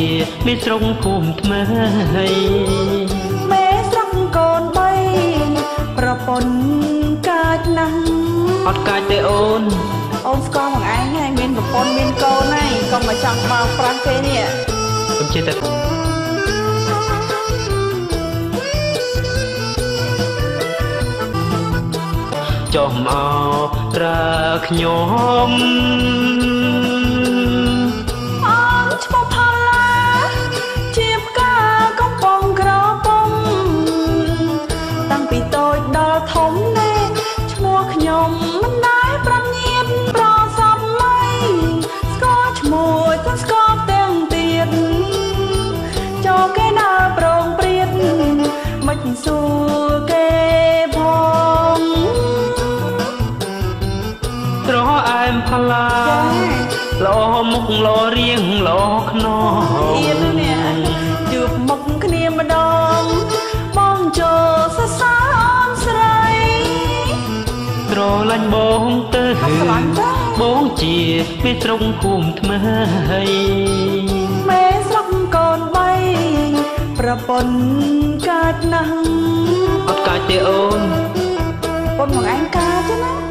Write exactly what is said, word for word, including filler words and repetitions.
មេស្រុកភូមិថ្មីមេស្រុកកូនបីប្រពន្ធកាចណាស់អត់កាចទេអូនអូនស្គាល់មកឯងហើយមានប្រពន្ធមានកូនហើយកុំមកចង់បោកប្រាស់គេនេះខ្ញុំជិះតែចុះមកប្រើខ្ញុំអូនឈ្មោះផល្លាជាផ្កាកំប៉ុងក្រពុំតាំងពីតូចដល់ធំនេះឈ្មោះខ្ញុំមិនដែលប្រញៀតប្រសពឡើយស្គាល់ឈ្មោះទាំងស្គាល់ទាំងទៀតចូលគេដើរប្រងព្រាតមិនសួរគេផងត្រអែមផល្លាលោមុខលោរៀងលោខ្នងអៀននេះជួបមុខគ្នាម្ដងបងចូលសរសើរអូនស្រីត្រឡាញ់បងទៅបងជាមេស្រុកភូមិថ្មីមេស្រុកកូនបីប្រពន្ធកាចណាស់អត់កាចទេអូនប្រពន្ធមកឯងកាចទេណា